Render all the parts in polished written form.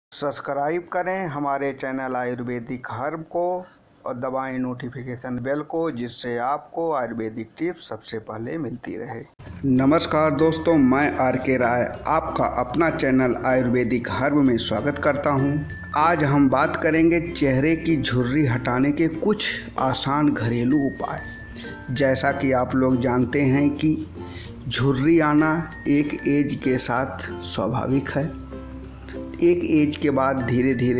Subscribe करें हमारे channel Ayurvedic herb को और दबाएं नोटिफिकेशन बेल को, जिससे आपको आयुर्वेदिक टिप्स सबसे पहले मिलती रहे। नमस्कार दोस्तों, मैं आर.के. राय आपका अपना चैनल आयुर्वेदिक हर्ब में स्वागत करता हूं। आज हम बात करेंगे चेहरे की झुर्री हटाने के कुछ आसान घरेलू उपाय। जैसा कि आप लोग जानते हैं कि झुर्री आना एक एज के साथ स्वाभाविक है। एक एज के बाद धीरे धीरे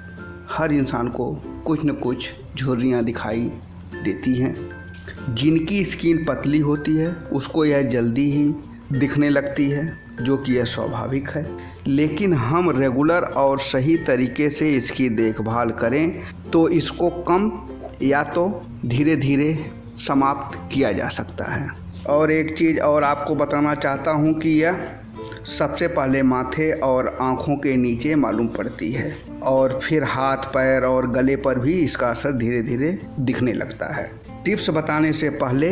हर इंसान को कुछ न कुछ झुर्रियाँ दिखाई देती हैं। जिनकी स्किन पतली होती है उसको यह जल्दी ही दिखने लगती है, जो कि यह स्वाभाविक है। लेकिन हम रेगुलर और सही तरीके से इसकी देखभाल करें तो इसको कम या तो धीरे धीरे समाप्त किया जा सकता है। और एक चीज़ और आपको बताना चाहता हूँ कि यह सबसे पहले माथे और आँखों के नीचे मालूम पड़ती है और फिर हाथ, पैर और गले पर भी इसका असर धीरे धीरे दिखने लगता है। टिप्स बताने से पहले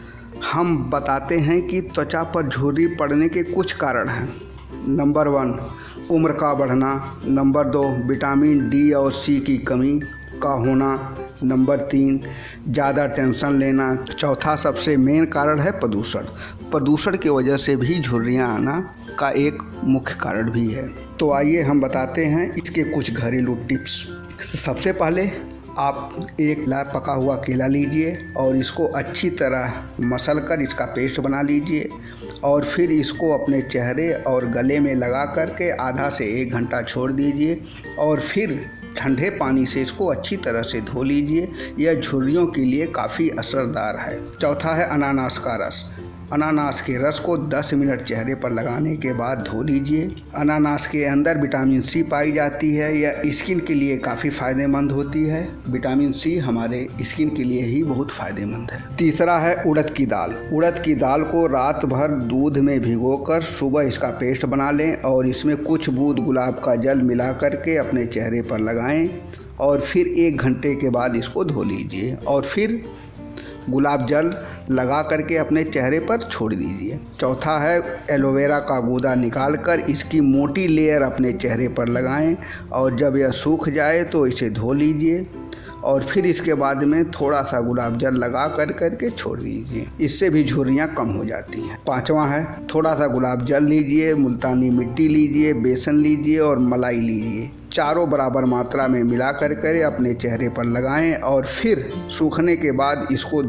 हम बताते हैं कि त्वचा पर झुर्री पड़ने के कुछ कारण हैं। नंबर 1, उम्र का बढ़ना। नंबर 2, विटामिन डी और सी की कमी का होना। नंबर 3, ज़्यादा टेंशन लेना। चौथा सबसे मेन कारण है प्रदूषण। प्रदूषण की वजह से भी झुर्रियाँ आना का एक मुख्य कारण भी है। तो आइए हम बताते हैं इसके कुछ घरेलू टिप्स। सबसे पहले आप एक पका हुआ केला लीजिए और इसको अच्छी तरह मसल कर इसका पेस्ट बना लीजिए और फिर इसको अपने चेहरे और गले में लगा करके आधा से 1 घंटा छोड़ दीजिए और फिर ठंडे पानी से इसको अच्छी तरह से धो लीजिए। यह झुर्रियों के लिए काफ़ी असरदार है। चौथा है अनानास का रस। अनानास के रस को 10 मिनट चेहरे पर लगाने के बाद धो लीजिए। अनानास के अंदर विटामिन सी पाई जाती है। यह स्किन के लिए काफ़ी फ़ायदेमंद होती है। विटामिन सी हमारे स्किन के लिए ही बहुत फ़ायदेमंद है। तीसरा है उड़द की दाल। उड़द की दाल को रात भर दूध में भिगोकर सुबह इसका पेस्ट बना लें और इसमें कुछ बूंद गुलाब का जल मिला करके अपने चेहरे पर लगाएं और फिर 1 घंटे के बाद इसको धो लीजिए और फिर गुलाब जल लगा करके अपने चेहरे पर छोड़ दीजिए। चौथा है एलोवेरा का गूदा निकाल कर इसकी मोटी लेयर अपने चेहरे पर लगाएं और जब यह सूख जाए तो इसे धो लीजिए और फिर इसके बाद में थोड़ा सा गुलाब जल लगा करके छोड़ दीजिए। इससे भी झुर्रियाँ कम हो जाती हैं। पांचवा है थोड़ा सा गुलाब जल लीजिए, मुल्तानी मिट्टी लीजिए, बेसन लीजिए और मलाई लीजिए। चारों बराबर मात्रा में मिला करके अपने चेहरे पर लगाएं और फिर सूखने के बाद इसको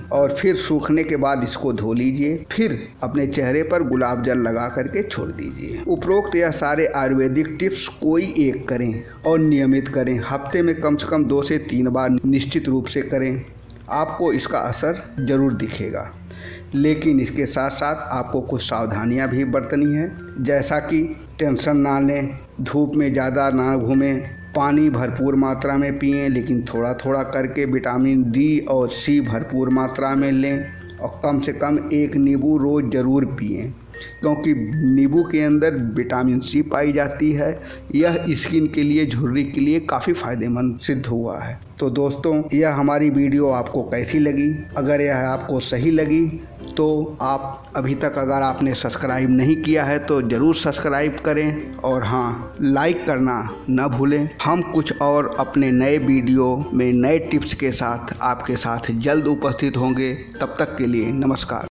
धो लीजिए। फिर अपने चेहरे पर गुलाब जल लगा करके छोड़ दीजिए। उपरोक्त यह सारे आयुर्वेदिक टिप्स कोई एक करें और नियमित करें। हफ्ते में कम से कम 2 से 3 बार निश्चित रूप से करें। आपको इसका असर ज़रूर दिखेगा। लेकिन इसके साथ साथ आपको कुछ सावधानियां भी बरतनी है, जैसा कि टेंशन ना लें, धूप में ज़्यादा ना घूमें, पानी भरपूर मात्रा में पिएं, लेकिन थोड़ा थोड़ा करके विटामिन डी और सी भरपूर मात्रा में लें और कम से कम 1 नींबू रोज़ ज़रूर पिएं, क्योंकि नींबू के अंदर विटामिन सी पाई जाती है। यह स्किन के लिए, झुर्री के लिए काफ़ी फ़ायदेमंद सिद्ध हुआ है। तो दोस्तों, यह हमारी वीडियो आपको कैसी लगी? अगर यह आपको सही लगी तो आप अभी तक अगर आपने सब्सक्राइब नहीं किया है तो ज़रूर सब्सक्राइब करें और हाँ, लाइक करना न भूलें। हम कुछ और अपने नए वीडियो में नए टिप्स के साथ आपके साथ जल्द उपस्थित होंगे। तब तक के लिए नमस्कार।